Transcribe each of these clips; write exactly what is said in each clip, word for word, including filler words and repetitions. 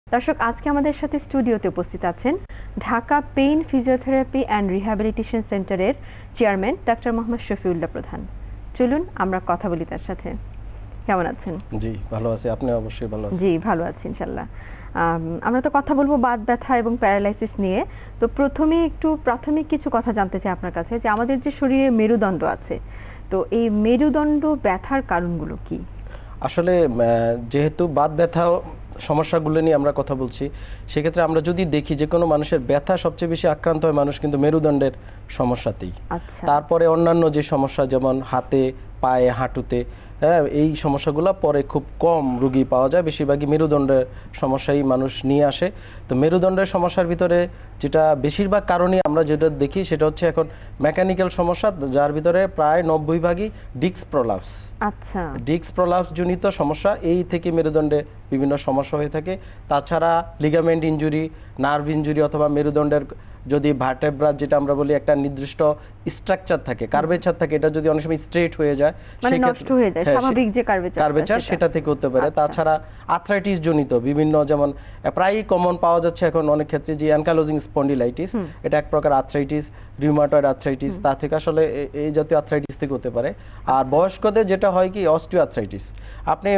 দর্শক, আজকে আমাদের সাথে স্টুডিওতে উপস্থিত আছেন Dhaka pain physiotherapy and rehabilitation সেন্টারের চেয়ারম্যান ডাক্তার মোহাম্মদ শফিউল্লাহ প্রধান। চলুন আমরা কথা বলি তার সাথে। কেমন আছেন? জি ভালো আছি, আপনি অবশ্যই ভালো আছেন? জি ভালো আছি ইনশাআল্লাহ। আমরা তো কথা বলবো বাত ব্যথা এবং প্যারালাইসিস নিয়ে। তো প্রথমে একটু প্রাথমিক কিছু কথা জানতে চাই আপনার কাছে, যে আমাদের যে শরীরে মেরুদণ্ড আছে, তো এই মেরুদণ্ড ব্যথার কারণগুলো কি? আসলে যেহেতু বাত ব্যথা সমস্যাগুলো নিয়ে আমরা কথা বলছি, সেক্ষেত্রে আমরা যদি দেখি যে কোনো মানুষের ব্যথা সবচেয়ে বেশি আক্রান্ত হয় মানুষ কিন্তু মেরুদণ্ডের সমস্যাতেই। তারপরে অন্যান্য যে সমস্যা যেমন হাতে, পায়ে, হাঁটুতে, হ্যাঁ এই সমস্যাগুলো পরে খুব কম রোগী পাওয়া যায়, বেশিরভাগই মেরুদণ্ডের সমস্যাই মানুষ নিয়ে আসে। তো মেরুদণ্ডের সমস্যার ভিতরে যেটা বেশিরভাগ কারণে আমরা যেটা দেখি সেটা হচ্ছে এখন মেকানিক্যাল সমস্যা, যার ভিতরে প্রায় নব্বই ভাগই ডিস্ক প্রলাপস। আচ্ছা, ডিস্ক প্রলাপস জনিত সমস্যা, এই থেকে মেরুদণ্ডে বিভিন্ন সমস্যা হয়ে থাকে। তাছাড়া লিগামেন্ট ইনজুরি, নার্ভ ইনজুরি অথবা মেরুদণ্ডের যদি ভার্টেব্রা যেটা আমরা বলি একটা নির্দিষ্ট স্ট্রাকচার থাকে, কার্ভেচার থাকে, এটা যদি অনেক সময় স্ট্রেট হয়ে যায়, মানে নষ্ট হয়ে যায় স্বাভাবিক যে কার্ভেচার, কার্ভেচার সেটা থেকে হতে পারে। তাছাড়া আর্থ্রাইটিস জনিত বিভিন্ন, যেমন প্রায়ই কমন পাওয়া যাচ্ছে এখন অনেক ক্ষেত্রে যে অ্যানকাইলোজিং স্পন্ডিলাইটিস, এটা এক প্রকার আর্থ্রাইটিস, রিউমাটয়েড আর্থ্রাইটিস, তা থেকে আসলে এই জাতীয় আর্থ্রাইটিস থেকে হতে পারে। আর বয়স্কদের যেটা হয় কি অস্টিও আর্থ্রাইটিস। আপনি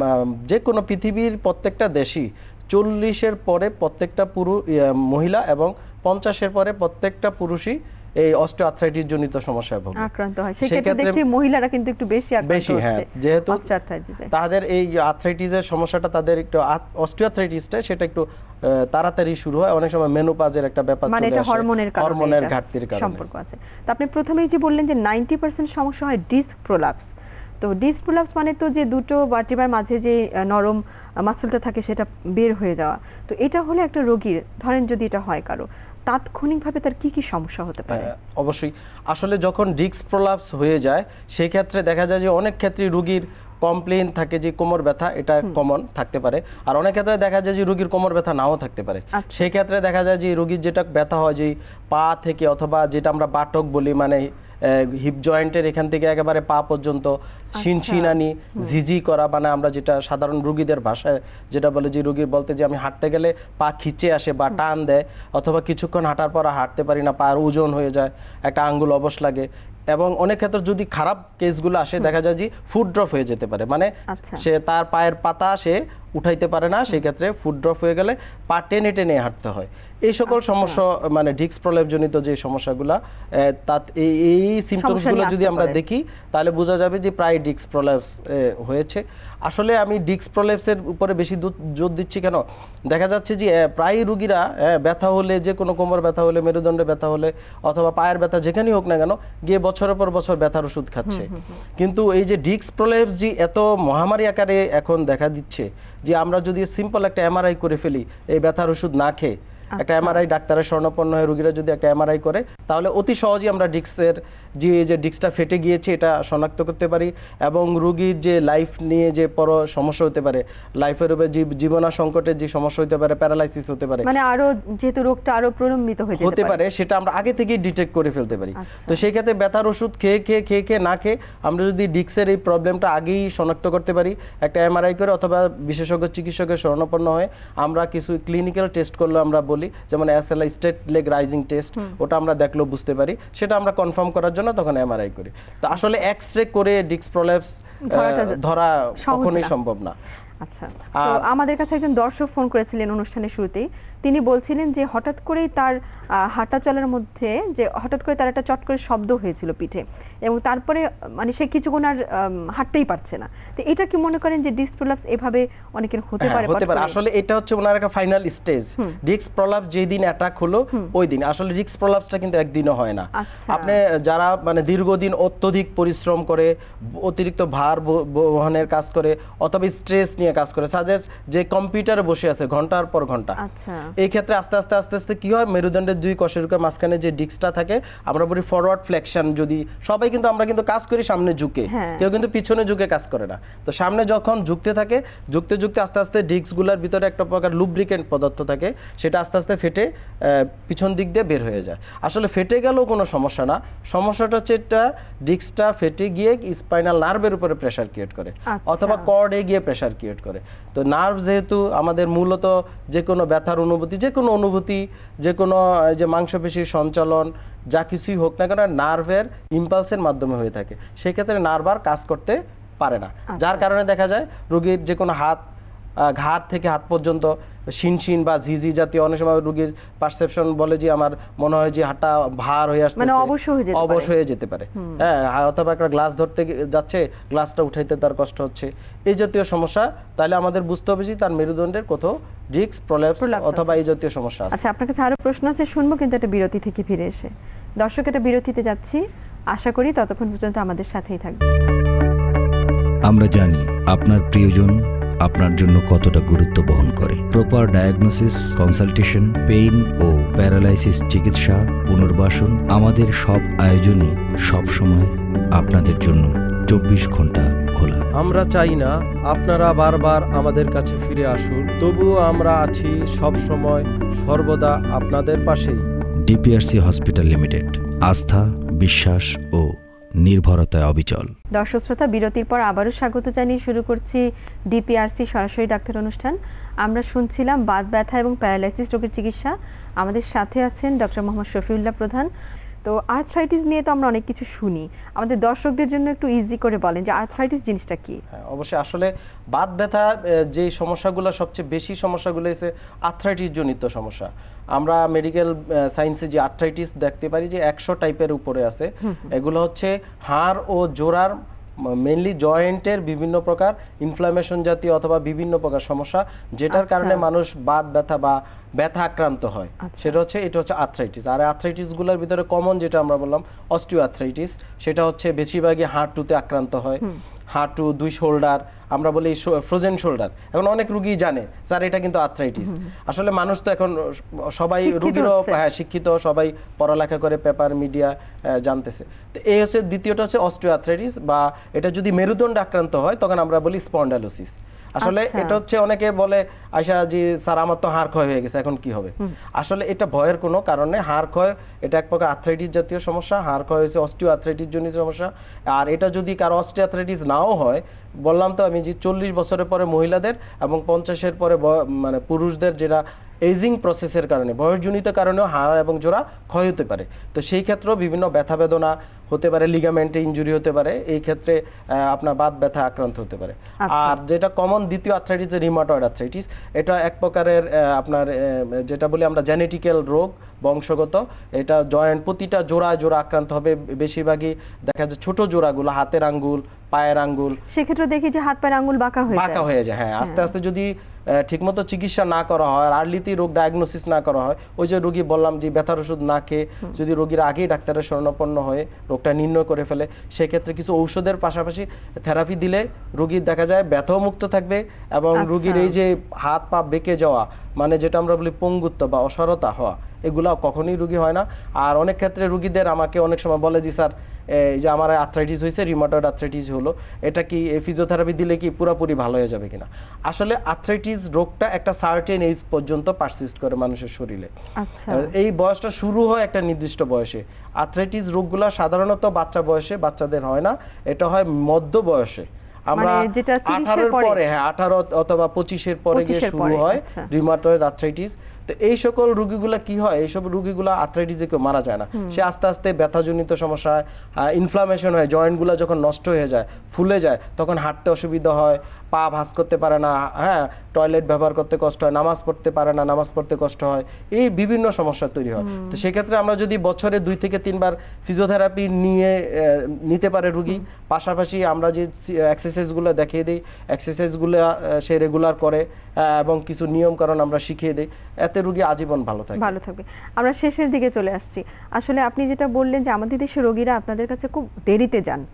যে কোনো পৃথিবীর প্রত্যেকটা দেশই চল্লিশের পরে প্রত্যেকটা পুরুষ মহিলা এবং পঞ্চাশের পরে প্রত্যেকটা পুরুষই এই অস্টিও আর্থ্রাইটিস জনিত সমস্যায় ভোগে, আক্রান্ত হয়। সেক্ষেত্রে দেখি মহিলারা কিন্তু একটু বেশি আক্রান্ত হচ্ছে, হ্যাঁ, যেহেতু তাদের এই আর্থ্রাইটিসের সমস্যাটা, তাদের একটু অস্টিও আর্থ্রাইটিসটা সেটা একটু তাড়াতাড়ি শুরু হয়, অনেক সময় মেনোপজের একটা ব্যাপার, মানে এটা হরমোনের কারণে, হরমোনের ঘাটতির কারণে সম্পর্ক আছে। তো আপনি প্রথমেই যে বললেন যে নব্বই পার্সেন্ট সমস্যা হয় ডিস্ক প্রলাপস। তো ডিস্ক প্রলাপস মানে তো যে দুটো ভার্টিব্রার মাঝে যে নরম মাসলটা থাকে সেটা বের হয়ে যাওয়া। তো এটা হলে একটা রোগীর, ধরেন যদি এটা হয় কারো, তাৎক্ষণিকভাবে তার কি কি সমস্যা হতে পারে? অবশ্যই, আসলে যখন ডিস্ক প্রলাপস হয়ে যায় সেই ক্ষেত্রে দেখা যায় যে অনেক ক্ষেত্রে রোগীর কমপ্লেইন থাকে যে কোমর ব্যথা, এটা কমন থাকতে পারে। আর অনেক ক্ষেত্রে দেখা যায় যে রোগীর কোমর ব্যথা নাও থাকতে পারে। সেই ক্ষেত্রে দেখা যায় যে রোগীর যেটা ব্যথা হয় যে পা থেকে, অথবা যেটা আমরা বাটক বলি, মানে হিপ জয়েন্টের এখান থেকে একেবারে পা পর্যন্ত শিনশিনানি, ঝিঝি করা, মানে আমরা যেটা সাধারণ রোগীদের ভাষায় যেটা বলে যে রোগী বলতে যে আমি হাঁটতে গেলে পা খিচে আসে বা টান দেয়, অথবা কিছুক্ষণ হাঁটার পর হাঁটতে পারি না, পায়ের ওজন হয়ে যায়, একটা আঙ্গুল অবশ লাগে। এবং অনেক ক্ষেত্রে যদি খারাপ কেসগুলো আসে দেখা যায় যে ফুট ড্রপ হয়ে যেতে পারে, মানে সে তার পায়ের পাতা সে উঠাইতে পারে না, সেই ক্ষেত্রে ফুট ড্রপ হয়ে গেলে পা টেনে টেনে হাঁটতে হয়। এই সকল সমস্যা, মানে ডিস্ক প্রলাপ জনিত যে সমস্যাগুলা, এই সিমটমস গুলো যদি আমরা দেখি তাহলে বোঝা যাবে যে প্রায় ডিস্ক প্রলাপস হয়েছে। আসলে আমি ডিস্ক প্রলাপসের উপরে বেশি জোর দিচ্ছি কেন, দেখা যাচ্ছে যে প্রায় রোগীরা ব্যথা হলে, যে কোনো কোমর ব্যথা হলে, মেরুদণ্ডে ব্যথা হলে অথবা পায়ের ব্যথা যেখানেই হোক না কেন, গিয়ে বছরের পর বছর ব্যথার ওষুধ খাচ্ছে। কিন্তু এই যে ডিস্ক প্রলাপস যে এত মহামারী আকারে এখন দেখা দিচ্ছে, যে আমরা যদি সিম্পল একটা এমআরআই করে ফেলি এই ব্যথার ওষুধ না খেয়ে, একটা এমআরআই ডাক্তারের শরণাপন্ন হয়ে রোগীরা যদি একটা এমআরআই করে, তাহলে অতি সহজেই আমরা ডিস্কের যে যে ডিস্কটা ফেটে গিয়েছে এটা শনাক্ত করতে পারি, এবং রোগীর যে লাইফ নিয়ে যে বড় সমস্যা হতে পারে, লাইফের উপরে জীবনা সংকটের যে সমস্যা হতে পারে, প্যারালাইসিস হতে পারে, মানে আরো যেহেতু রোগটা আরো প্রলম্বিত হতে পারে, সেটা আমরা আগে থেকেই ডিটেক্ট করে ফেলতে পারি। তো সেই ক্ষেত্রে ব্যথার ওষুধ খেয়ে খেয়ে খেয়ে খেয়ে না খেয়ে আমরা যদি ডিস্কের এই প্রবলেমটা আগেই শনাক্ত করতে পারি, একটা এমআরআই করে অথবা বিশেষজ্ঞ চিকিৎসকের শরণাপন্ন হয়ে আমরা কিছু ক্লিনিক্যাল টেস্ট করলে, আমরা বলি যেমন SLI straight leg raising test, ওটা আমরা দেখলেও বুঝতে পারি, সেটা আমরা কনফার্ম করার জন্য তখন এমআরআই করি। তো আসলে এক্স-রে করে ডিস্ক প্রলাপস ধরা কখনোই সম্ভব না। আচ্ছা, তো আমাদের কাছে একজন দর্শক ফোন করেছিলেন অনুষ্ঠানের শুরুতেই, তিনি বলছিলেন যে হঠাৎ করেই তার হাঁটা চলার মধ্যে যে হঠাৎ করে তার একটা চট করে শব্দ হয়েছিল পিঠে, এবং তারপরে মানে সে কিছুক্ষণ আর হাঁটতেই পারছে না। তো এটা কি মনে করেন যে ডিস্ক প্রলাপস এভাবে অনেকের হতে পারে? হতে পারে, আসলে এটা হচ্ছে ওনার একটা ফাইনাল স্টেজ। ডিস্ক প্রলাপস যেদিন অ্যাটাক হলো ওই দিন, আসলে ডিস্ক প্রলাপসটা কিন্তু একদিনও হয় না। আপনি যারা মানে দীর্ঘদিন অত্যধিক পরিশ্রম করে, অতিরিক্ত ভার বহনের কাজ করে, অথবা স্ট্রেস নিয়ে কাজ করে, সাজেস যে কম্পিউটারে বসে আছে ঘন্টার পর ঘন্টা, এই ক্ষেত্রে আস্তে আস্তে আস্তে আস্তে কি হয়, মেরুদণ্ডের দুই কশেরুকের মাঝখানে যে ডিস্কটা থাকে, আমরা বলি ফরওয়ার্ড ফ্লেকশন, যদি সবাই কিন্তু আমরা কিন্তু কাজ করি সামনে ঝুঁকে, কেউ কিন্তু পিছনে ঝুঁকে কাজ করে না। তো সামনে যখন ঝুঁকতে থাকে, ঝুঁকতে ঝুঁকতে আস্তে আস্তে ডিস্কগুলোর ভিতরে একটা প্রকার লুব্রিকেন্ট পদার্থ থাকে, সেটা আস্তে আস্তে ফেটে পিছন দিক দিয়ে বের হয়ে যায়। আসলে ফেটে গেলেও কোনো সমস্যা না, সমস্যাটা হচ্ছে এটা ডিস্কটা ফেটে গিয়ে স্পাইনাল নার্ভের উপরে প্রেসার ক্রিয়েট করে অথবা কর্ডে গিয়ে প্রেসার ক্রিয়েট করে। তো নার্ভ যেহেতু আমাদের মূলত যে কোনো ব্যথার অনুভূতি, যে কোনো অনুভূতি, যে কোনো যে মাংসপেশির সঞ্চালন, যা কিছুই হোক না কেন নার্ভের ইম্পালসের মাধ্যমে হয়ে থাকে, সেক্ষেত্রে নার্ভ আর কাজ করতে পারে না, যার কারণে দেখা যায় রোগীর যে কোনো হাত ঘাট থেকে হাত পর্যন্ত শিনশিন বা ঝিঝি জাতীয়, অনেক সময় রোগীর পারসেপশন বলে যে আমার মনে হয় যে হাতটা ভার হয়ে আসছে, মানে অবশ হয়ে যেতে পারে, অবশ হয়ে যেতে পারে, হ্যাঁ, অথবা একটা গ্লাস ধরতে যাচ্ছে, গ্লাসটা উঠাইতে তার কষ্ট হচ্ছে, এই জাতীয় সমস্যা। তাহলে আমাদের বুঝতে হবে যে তার মেরুদণ্ডের কোথাও ডিস্ক প্রলেপস অথবা এই জাতীয় সমস্যা আছে। আচ্ছা, আপনার কাছে আরো প্রশ্ন আছে, শুনবো, কিন্তু একটা বিরতি থেকে ফিরে এসে। দর্শক, একটা বিরতিতে যাচ্ছি, আশা করি ততক্ষণ পর্যন্ত আমাদের সাথেই থাকবে। আমরা জানি আপনার প্রিয়জন আপনার জন্য কতটা গুরুত্ব বহন করে। প্রপার ডায়াগনোসিস, কনসালটেশন, পেইন ও প্যারালাইসিস চিকিৎসা, পুনর্বাসন, আমাদের সব আয়োজনে সব সময় আপনাদের জন্য চব্বিশ ঘন্টা খোলা। আমরা চাই না আপনারা বারবার আমাদের কাছে ফিরে আসুন, তবুও আমরা আছি সব সময় সর্বদা আপনাদের পাশেই। ডিপিআরসি হসপিটাল লিমিটেড, আস্থা, বিশ্বাস ও নির্ভরতায় অবিচল। দর্শক শ্রোতা, বিরতির পর আবারও স্বাগত জানিয়ে শুরু করছি ডিপিআরসি সরাসরি ডাক্তার অনুষ্ঠান। আমরা শুনছিলাম বাত ব্যথা এবং প্যারালাইসিস রোগের চিকিৎসা। আমাদের সাথে আছেন ডক্টর মোহাম্মদ শফিউল্লাহ প্রধান। তো আর্থ্রাইটিস নিয়ে তো আমরা অনেক কিছু শুনি, আমাদের দর্শকদের জন্য একটু ইজি করে বলেন যে আর্থ্রাইটিস জিনিসটা কি? হ্যাঁ, অবশ্যই। আসলে বাত ব্যথা যে সমস্যাগুলো, সবচেয়ে বেশি সমস্যাগুলো হচ্ছে আর্থ্রাইটিস জনিত সমস্যা। আমরা মেডিকেল সায়েন্সে যে আর্থ্রাইটিস দেখতে পারি যে একশো টাইপের উপরে আছে। এগুলো হচ্ছে হাড় ও জোড়ার, মেইনলি জয়েন্টের বিভিন্ন প্রকার ইনফ্লামেশন জাতীয় অথবা বিভিন্ন প্রকার সমস্যা, যেটার কারণে মানুষ বাত ব্যথা বা ব্যথা আক্রান্ত হয়, সেটা হচ্ছে এটা হচ্ছে আর্থ্রাইটিস। আর আর্থ্রাইটিস গুলোর ভিতরে কমন যেটা আমরা বললাম অস্টিও আর্থ্রাইটিস, সেটা হচ্ছে বেশিরভাগই হাঁটুতে আক্রান্ত হয়, হাঁটু, দুই শোল্ডার, আমরা বলি ফ্রোজেন শোল্ডার। এখন অনেক রোগী জানে স্যার এটা কিন্তু আর্থ্রাইটিস। আসলে মানুষ তো এখন সবাই রোগীরও হ্যাঁ শিক্ষিত, সবাই পড়ালেখা করে, পেপার মিডিয়া জানতেছে। তো এই হচ্ছে দ্বিতীয়টা হচ্ছে অস্টিও আর্থ্রাইটিস, বা এটা যদি মেরুদণ্ড আক্রান্ত হয় তখন আমরা বলি স্পন্ডাইলোসিস। আসলে এটা হচ্ছে অনেকে বলে আয়শা জি স্যার আমার তো হাড় ক্ষয় হয়ে গেছে, এখন কি হবে? আসলে এটা ভয়ের কোনো কারণে, হাড় ক্ষয় এটা এক প্রকার আর্থ্রাইটিস জাতীয় সমস্যা। হাড় ক্ষয় হচ্ছে অস্টিও আর্থ্রাইটিস জনিত সমস্যা। আর এটা যদি কারো অস্টিও আর্থ্রাইটিস নাও হয়, বললাম তো আমি যে চল্লিশ বছরের পরে মহিলাদের এবং পঞ্চাশের পরে মানে পুরুষদের যেটা এজিং প্রসেসের কারণে, বয়সজনিত কারণেও হাড় এবং জোড়া ক্ষয় হতে পারে। তো সেই ক্ষেত্রেও বিভিন্ন ব্যথা বেদনা হতে পারে, লিগামেন্টে ইনজুরি হতে পারে, এই ক্ষেত্রে আপনার বাত ব্যথা আক্রান্ত হতে পারে। আর যেটা কমন দ্বিতীয় আর্থ্রাইটিস, রিউমাটয়েড আর্থ্রাইটিস, এটা এক প্রকারের আপনার যেটা বলি আমরা জেনেটিক্যাল রোগ, বংশগত। এটা জয়েন্ট প্রতিটা জোড়া জোড়া আক্রান্ত হবে, বেশিরভাগই দেখা যায় ছোট জোড়াগুলো, হাতের আঙ্গুল, পায়ের আঙ্গুল, সেক্ষেত্রে দেখি যে হাত পায়ের আঙ্গুল বাঁকা হয়ে যায়, বাঁকা হয়ে যায়। হ্যাঁ, আস্তে আস্তে যদি ঠিকমতো চিকিৎসা না করা হয়, আর্লিতে রোগ ডায়াগনোসিস না করা হয়, ওই যে রোগী বললাম যে ব্যথার ওষুধ না খেয়ে যদি রোগীর আগেই ডাক্তারের শরণাপন্ন হয়ে রোগটা নির্ণয় করে ফেলে, সেক্ষেত্রে কিছু ঔষধের পাশাপাশি থেরাপি দিলে রোগীর দেখা যায় ব্যথাও মুক্ত থাকবে এবং রোগীর এই যে হাত পা বেঁকে যাওয়া, মানে যেটা আমরা বলি পঙ্গুত্ব বা অসারতা হওয়া, এগুলা কখনোই রোগী হয় না। আর অনেক ক্ষেত্রে রোগীদের আমাকে অনেক সময় বলে যে স্যার এই যে আমার আর্থ্রাইটিস হয়েছে, রিউমাটয়েড আর্থ্রাইটিস হলো, এটা কি ফিজিওথেরাপি দিলে কি পুরোপুরি ভালো হয়ে যাবে কিনা? আসলে আর্থ্রাইটিস রোগটা একটা সার্টেন এজ পর্যন্ত পারসিস্ট করে মানুষের শরীরে। এই বয়সটা শুরু হয় একটা নির্দিষ্ট বয়সে। আর্থ্রাইটিস রোগগুলা সাধারণত বাচ্চা বয়সে বাচ্চাদের হয় না, এটা হয় মধ্য বয়সে। আমরা আঠারোর পরে, হ্যাঁ আঠারো অথবা পঁচিশের পরে গিয়ে শুরু হয় রিউমাটয়েড আর্থ্রাইটিস। তো এই সকল রোগীগুলা কি হয়, এইসব রোগীগুলা আর্থ্রাইটিসে কেউ মারা যায় না, সে আস্তে আস্তে ব্যথাজনিত সমস্যা, ইনফ্লামেশন হয়, জয়েন্ট গুলা যখন নষ্ট হয়ে যায়, ফুলে যায়, তখন হাঁটতে অসুবিধা হয়, পা ভাঁজ করতে পারে না, হ্যাঁ টয়লেট ব্যবহার করতে কষ্ট হয়, নামাজ পড়তে পারে না, নামাজ পড়তে কষ্ট হয়, এই বিভিন্ন সমস্যা তৈরি হয়। তো সেক্ষেত্রে আমরা যদি বছরে দুই থেকে তিনবার ফিজিওথেরাপি নিয়ে নিতে পারে রোগী, পাশাপাশি আমরা যে এক্সারসাইজ গুলো দেখিয়ে দিই, এক্সারসাইজ গুলো সে রেগুলার করে এবং কিছু নিয়ম কারণ আমরা শিখিয়ে দিই, এতে রোগী আজীবন ভালো থাকবে ভালো থাকবে আমরা শেষের দিকে চলে আসছি। আসলে আপনি যেটা বললেন যে আমাদের দেশের রোগীরা আপনাদের কাছে খুব দেরিতে যান,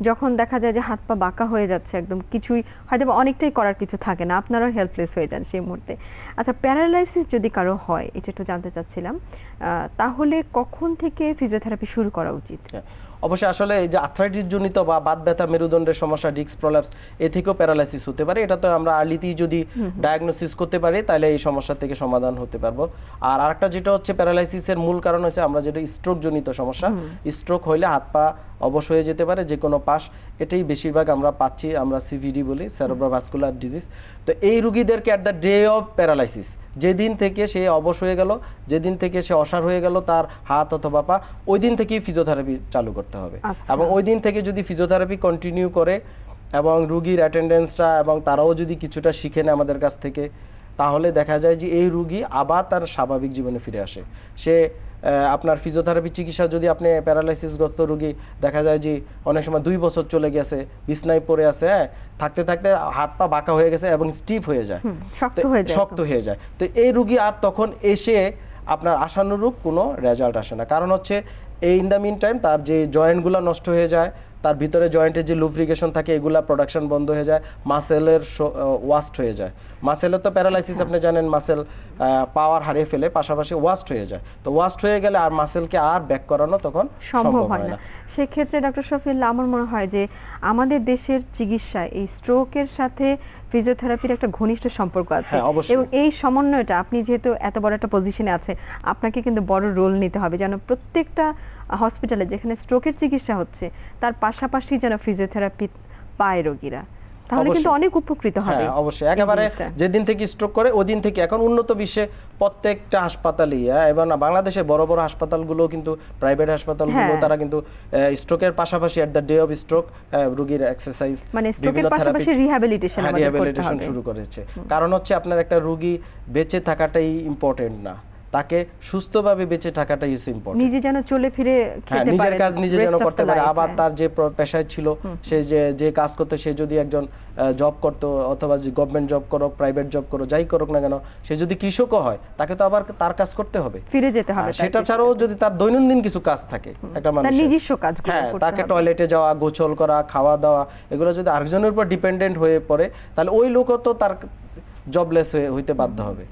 যখন দেখা যায় যে হাত পা বাঁকা হয়ে যাচ্ছে, একদম কিছুই হয়তো বা অনেকটাই করার কিছু থাকে না, আপনারাও হেল্পলেস হয়ে যান সেই মুহূর্তে। আচ্ছা, প্যারালাইসিস যদি কারো হয়, এটা একটু জানতে চাচ্ছিলাম, আহ, তাহলে কখন থেকে ফিজিওথেরাপি শুরু করা উচিত? অবশ্যই আসলে এই যে আর্থ্রাইটিস জনিত বা বাত ব্যথা, মেরুদণ্ডের সমস্যা, ডিস্ক প্রলাপস, এ থেকেও প্যারালাইসিস হতে পারে। এটা তো আমরা আর্লিতেই যদি ডায়াগনোসিস করতে পারি তাহলে এই সমস্যা থেকে সমাধান হতে পারবো। আর আরেকটা যেটা হচ্ছে প্যারালাইসিসের মূল কারণ হচ্ছে আমরা যেটা স্ট্রোক জনিত সমস্যা। স্ট্রোক হইলে হাত পা অবশ হয়ে যেতে পারে, যে কোনো পাশ। এটাই বেশিরভাগ আমরা পাচ্ছি, আমরা সিভিডি বলি, সেরেব্রোভাস্কুলার ডিজিজ। তো এই রোগীদেরকে at the day of paralysis, যেদিন থেকে সে অবশ হয়ে গেল, যেদিন থেকে সে অসাড় হয়ে গেল তার হাত অথবা পা, ওই দিন থেকেই ফিজিওথেরাপি চালু করতে হবে। এবং ওই দিন থেকে যদি ফিজিওথেরাপি কন্টিনিউ করে এবং রুগীর অ্যাটেন্ডেন্সরা এবং তারাও যদি কিছুটা শিখে নেয় আমাদের কাছ থেকে, তাহলে দেখা যায় যে এই রুগী আবার তার স্বাভাবিক জীবনে ফিরে আসে। সে আপনার ফিজিওথেরাপি চিকিৎসা যদি আপনি প্যারালাইসিসগ্রস্ত রুগী দেখা যায় যে অনেক সময় দুই বছর চলে গেছে, বিছনায় পড়ে আছে, হ্যাঁ, থাকতে থাকতে হাত পা বাঁকা হয়ে গেছে এবং স্টিফ হয়ে যায়, শক্ত হয়ে যায়। তো এই রুগী আর তখন এসে আপনার আশানুরূপ কোনো রেজাল্ট আসে না। কারণ হচ্ছে এই ইন দ্য মিন টাইম তার যে জয়েন্টগুলো নষ্ট হয়ে যায়, তার ভিতরে জয়েন্টের যে লুব্রিকেশন থাকে এগুলা প্রোডাকশন বন্ধ হয়ে যায়, মাসেলের ওয়াস্ট হয়ে যায়। মাসেলের তো প্যারালাইসিস আপনি জানেন, মাসেল পাওয়ার হারিয়ে ফেলে, পাশাপাশি ওয়াস্ট হয়ে যায়। তো ওয়াস্ট হয়ে গেলে আর মাসেলকে আর ব্যাক করানো তখন সম্ভব হয় না। সেক্ষেত্রে ডক্টর শফিউল্লাহ, আমার মনে হয় যে আমাদের দেশের চিকিৎসায় এই স্ট্রোকের সাথে ফিজিওথেরাপির একটা ঘনিষ্ঠ সম্পর্ক আছে, এবং এই সমন্বয়টা, আপনি যেহেতু এত বড় একটা পজিশনে আছে, আপনাকে কিন্তু বড় রোল নিতে হবে যেন প্রত্যেকটা হসপিটালে যেখানে স্ট্রোকের চিকিৎসা হচ্ছে তার পাশাপাশি যেন ফিজিওথেরাপি পায় রোগীরা, তাহলে কিন্তু অনেক উপকৃত হবে। হ্যাঁ, অবশ্যই। একেবারে যেদিন থেকে স্ট্রোক করে ওদিন থেকে এখন উন্নত বিশ্বে প্রত্যেকটা হাসপাতালই, এবং বাংলাদেশের বড় বড় হাসপাতালগুলো কিন্তু, প্রাইভেট হাসপাতালগুলো, তারা কিন্তু স্ট্রোকের পাশাপাশি at the day of stroke রোগীর এক্সারসাইজ, মানে স্ট্রোকের পাশাপাশি রিহ্যাবিলিটেশন রিহ্যাবিলিটেশন শুরু করেছে। কারণ হচ্ছে আপনার একটা রোগী বেঁচে থাকাটাই ইম্পর্টেন্ট না, তাকে সুস্থভাবে বেঁচে থাকাটাই হচ্ছে ইম্পর্টেন্ট। নিজে যেন চলে ফিরে খেতে পারে, নিজের কাজ নিজে যেন করতে পারে। আবার তার যে পেশায় ছিল, সে যে যে কাজ করতে, সে যদি একজন জব করতো, অথবা গভর্নমেন্ট জব করো, প্রাইভেট জব করো, যাই করুক না কেন, সে যদি কৃষকও হয় তাকে তো আবার তার কাজ করতে হবে, ফিরে যেতে হবে। সেটা ছাড়াও যদি তার দৈনন্দিন কিছু কাজ থাকে, একটা মানুষের নিজস্ব কাজ, হ্যাঁ, তাকে টয়লেটে যাওয়া, গোসল করা, খাওয়া দাওয়া, এগুলো যদি আরেকজনের উপর ডিপেন্ডেন্ট হয়ে পড়ে, তাহলে ওই লোকও তো তার জবলেস হইতে বাধ্য হবে।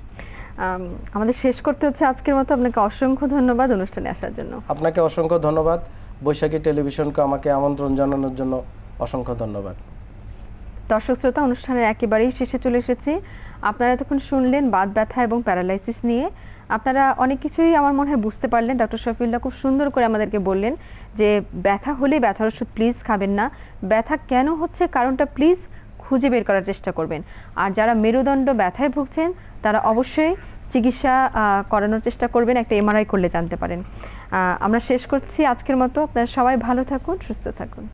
আমাদের শেষ করতে হচ্ছে আজকের মতো। আপনাকে অসংখ্য ধন্যবাদ অনুষ্ঠানে আসার জন্য। আপনাকে অসংখ্য ধন্যবাদ। বৈশাখী টেলিভিশনকে আমাকে আমন্ত্রণ জানানোর জন্য অসংখ্য ধন্যবাদ। দর্শক শ্রোতা, অনুষ্ঠানের একেবারেই শেষে চলে এসেছি। আপনারা তখন শুনলেন বাত ব্যথা এবং প্যারালাইসিস নিয়ে। আপনারা অনেক কিছুই আমার মনে হয় বুঝতে পারলেন। ডক্টর শফিউল্লাহ খুব সুন্দর করে আমাদেরকে বললেন যে ব্যথা হলে ব্যথার ওষুধ প্লিজ খাবেন না, ব্যথা কেন হচ্ছে কারণটা প্লিজ খুঁজে বের করার চেষ্টা করবেন। আর যারা মেরুদণ্ড ব্যথায় ভুগছেন তারা অবশ্যই চিকিৎসা করানোর চেষ্টা করবেন, একটা এমআরআই করলে জানতে পারেন। আমরা শেষ করছি আজকের মতো। আপনারা সবাই ভালো থাকুন, সুস্থ থাকুন।